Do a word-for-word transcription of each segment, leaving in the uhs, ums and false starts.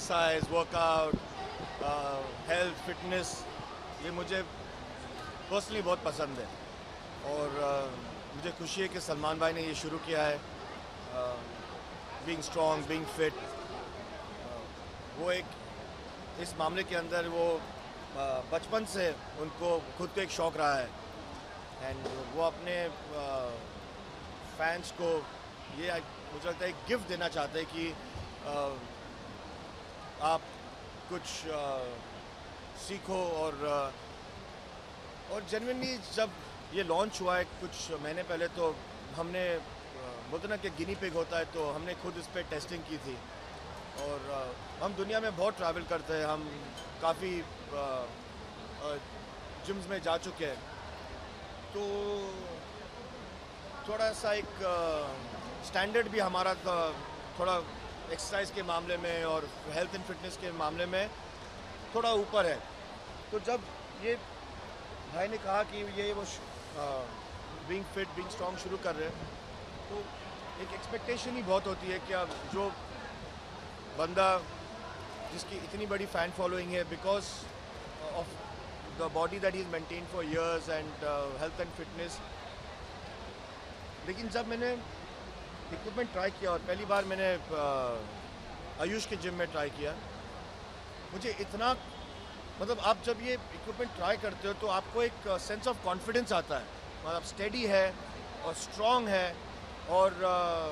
Exercise, workout, health, fitness, ये मुझे personally बहुत पसंद है। और uh, मुझे खुशी है कि सलमान भाई ने ये शुरू किया है, बीइंग स्ट्रॉन्ग, बीइंग फिट। वो एक इस मामले के अंदर वो uh, बचपन से उनको खुद को एक शौक़ रहा है, एंड वो अपने फैंस uh, को ये मुझे लगता है एक गिफ्ट देना चाहते हैं कि uh, आप कुछ uh, सीखो। और uh, और जेन्युइनली जब ये लॉन्च हुआ है कुछ महीने पहले, तो हमने uh, बोलते ना कि गिनी पिग होता है, तो हमने खुद इस पर टेस्टिंग की थी। और uh, हम दुनिया में बहुत ट्रैवल करते हैं, हम काफ़ी जिम्स uh, uh, में जा चुके हैं, तो थोड़ा सा एक स्टैंडर्ड uh, भी हमारा थोड़ा एक्सरसाइज के मामले में और हेल्थ एंड फिटनेस के मामले में थोड़ा ऊपर है। तो जब ये भाई ने कहा कि ये वो बीइंग फिट, बीइंग स्ट्रॉन्ग शुरू कर रहे हैं, तो एक एक्सपेक्टेशन ही बहुत होती है कि अब जो बंदा जिसकी इतनी बड़ी फ़ैन फॉलोइंग है because of the body that is maintain for years and health and fitness. लेकिन जब मैंने इक्विपमेंट ट्राई किया और पहली बार मैंने uh, आयुष के जिम में ट्राई किया, मुझे इतना मतलब आप जब ये इक्विपमेंट ट्राई करते हो तो आपको एक सेंस ऑफ कॉन्फिडेंस आता है, मतलब स्टेडी है और स्ट्रॉन्ग है। और uh,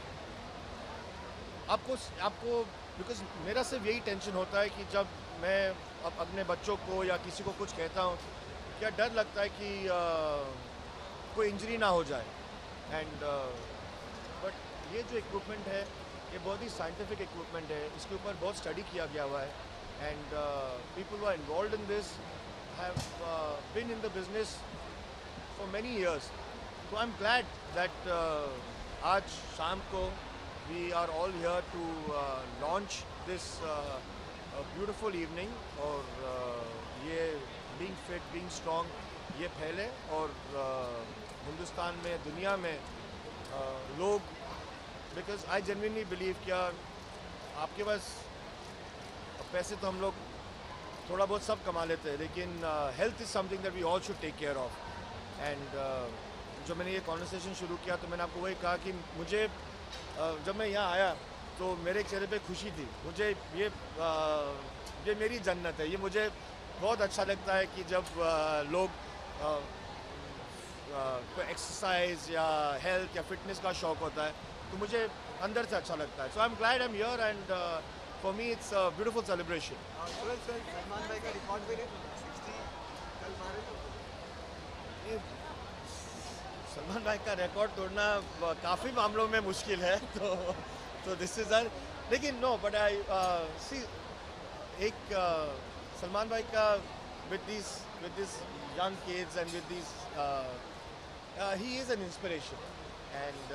आपको आपको बिकॉज मेरा सिर्फ यही टेंशन होता है कि जब मैं अब अपने बच्चों को या किसी को कुछ कहता हूँ, क्या डर लगता है कि uh, कोई इंजरी ना हो जाए। एंड बट uh, ये जो इक्विपमेंट है ये बहुत ही साइंटिफिक इक्विपमेंट है, इसके ऊपर बहुत स्टडी किया गया हुआ है, and people who are involved in this have been in the business for many years. तो आई एम ग्लैड दैट आज शाम को we are all here to launch this beautiful evening. और uh, ये बीइंग फिट, बीइंग स्ट्रॉन्ग ये फैले और uh, Hindustan में, दुनिया में uh, लोग, बिकॉज आई जेन्युइनली बिलीव क्या आपके पास पैसे तो हम लोग थोड़ा बहुत सब कमा लेते हैं, लेकिन health is something that we all should take care of. And जो मैंने ये कॉन्वर्सेशन शुरू किया तो मैंने आपको वही कहा कि मुझे uh, जब मैं यहाँ आया तो मेरे चेहरे पे खुशी थी। मुझे ये uh, ये मेरी जन्नत है। ये मुझे बहुत अच्छा लगता है कि जब uh, लोग uh, कोई एक्सरसाइज या हेल्थ या फिटनेस का शौक होता है तो मुझे अंदर से अच्छा लगता है। So I am glad I am here and for me it's a beautiful celebration. Salman भाई का रिकॉर्ड भी साठ कल मारे ये सलमान भाई का रिकॉर्ड तोड़ना काफ़ी मामलों में मुश्किल है, तो तो दिस इज़ अ लेकिन नो बट आई सी एक uh, सलमान भाई का with this with this young kids and with this he is an inspiration. And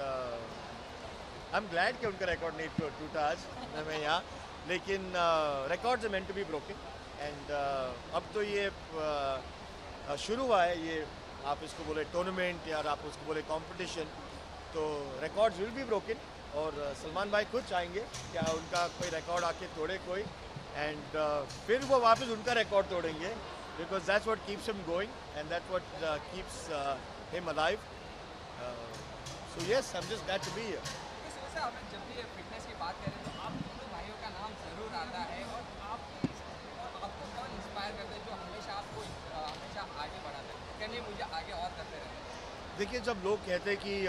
I am glad कि उनका रिकॉर्ड नहीं टूटा आज मैं यहाँ, लेकिन records are meant to be broken. And अब तो ये uh, शुरू हुआ है, ये आप इसको बोले टूर्नामेंट या आप उसको बोले कंपटीशन, तो रिकॉर्ड्स विल बी ब्रोकन। और uh, सलमान भाई खुद चाहेंगे क्या उनका कोई रिकॉर्ड आके तोड़े कोई, एंड uh, फिर वो वापस उनका रिकॉर्ड तोड़ेंगे, because that's what keeps him going and that's what keeps him alive. So yes, I am just glad to be here. आप जब भी फिटनेस की बात करें तो आप दोनों भाइयों का नाम ज़रूर आता है, और आप आपको कौन इंस्पायर करते हैं जो हमेशा आपको हमेशा आगे बढ़ाते हैं, कहने मुझे आगे और करते रहते? देखिए, जब लोग कहते हैं कि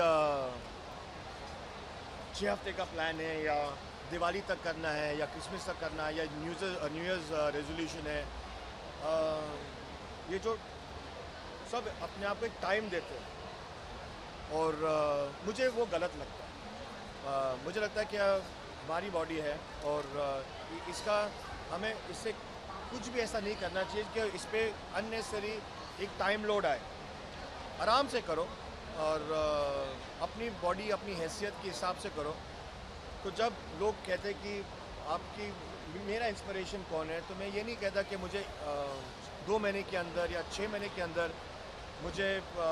छः हफ्ते का प्लान है या दिवाली तक करना है या क्रिसमस तक करना है या न्यू न्यू ईयर्स रेजोल्यूशन है, आ, ये जो सब अपने आप को एक टाइम देते हैं, और आ, मुझे वो गलत लगता है। आ, मुझे लगता है कि हमारी बॉडी है और आ, इसका हमें इससे कुछ भी ऐसा नहीं करना चाहिए कि इस पर अननेसेसरी एक टाइम लोड आए। आराम से करो और आ, अपनी बॉडी अपनी हैसियत के हिसाब से करो। तो जब लोग कहते हैं कि आपकी मेरा इंस्पिरेशन कौन है, तो मैं ये नहीं कहता कि मुझे आ, दो महीने के अंदर या छः महीने के अंदर मुझे आ,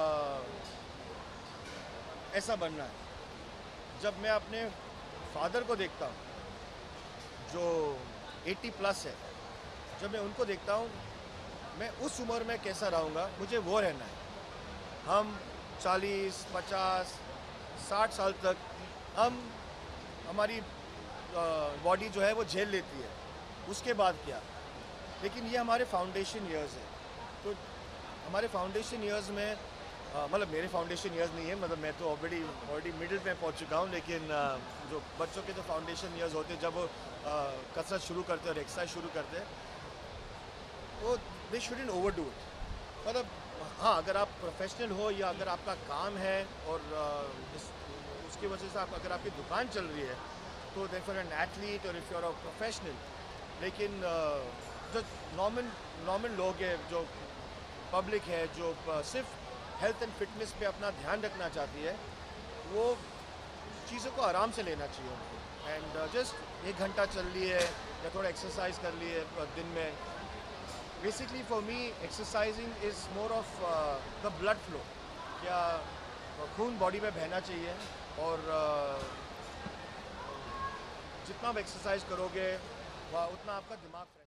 ऐसा बनना है। जब मैं अपने फादर को देखता हूँ जो अस्सी प्लस है, जब मैं उनको देखता हूँ, मैं उस उम्र में कैसा रहूँगा, मुझे वो रहना है। हम चालीस, पचास, साठ साल तक हम हमारी बॉडी जो है वो झेल लेती है, उसके बाद क्या? लेकिन ये हमारे फाउंडेशन ईयर्स है, तो हमारे फाउंडेशन ईयर्स में आ, मतलब मेरे फाउंडेशन ईयर्स नहीं है, मतलब मैं तो ऑलरेडी ऑलरेडी मिडिल में पहुंच चुका हूं, लेकिन आ, जो बच्चों के जो फाउंडेशन ईयर्स होते हैं, जब वो कसरत शुरू करते हैं और एक्सरसाइज शुरू करते हैं, वो दे शुडंट ओवरडू इट। मतलब हाँ, अगर आप प्रोफेशनल हो या अगर आपका काम है और आ, इस, उसकी वजह से आप अगर आपकी दुकान चल रही है, तो देन फॉर एन एथलीट और if you are a professional, लेकिन आ, जो नॉर्मल नॉर्मल लोग हैं, जो पब्लिक है, जो सिर्फ हेल्थ एंड फिटनेस पे अपना ध्यान रखना चाहती है, वो चीज़ों को आराम से लेना चाहिए उनको। एंड जस्ट एक घंटा चल लिए या थोड़ा एक्सरसाइज कर लिए दिन में। Basically for me exercising is more of the blood flow, क्या खून बॉडी में बहना चाहिए, और uh, जितना आप एक्सरसाइज करोगे, उतना आपका दिमाग